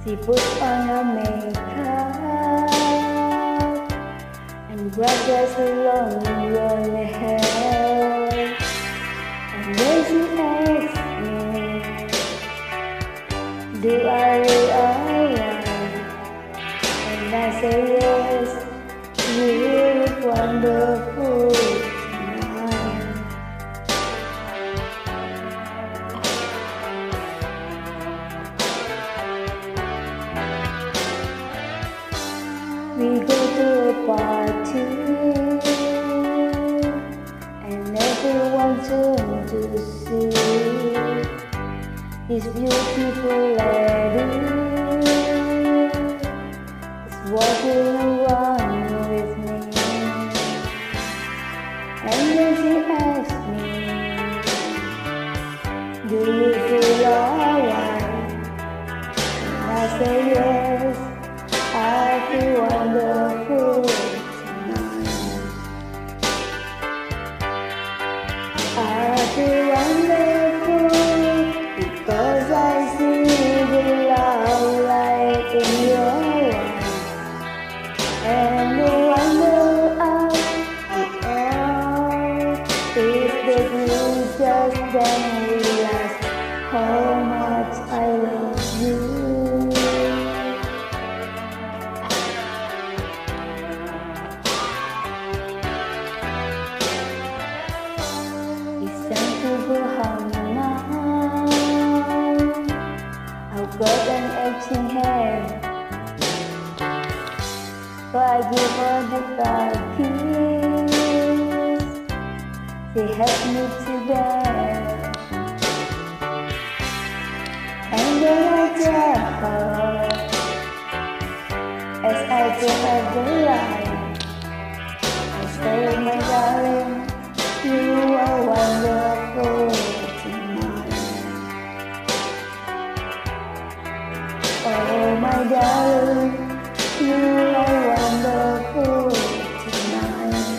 She put on her makeup and brushes her long rolling hair. And when she asks me, do I look alright? And I say yes, you look wonderful tonight. We go to a party and everyone turned to see this beautiful lady is walking around with me. And then she asked me, do you feel alright? And I say yes, I feel wonderful tonight. I feel wonderful because I see the love light in your eyes, and the wonder of it all is that you just don't realize how much I love you. It's time to go home now. I've got an aching head, so I give her the third kiss. She helped me to bed, and then I tell her, as I turn up the light, I say, my darling, you are wonderful tonight. Oh, my darling, you are wonderful tonight.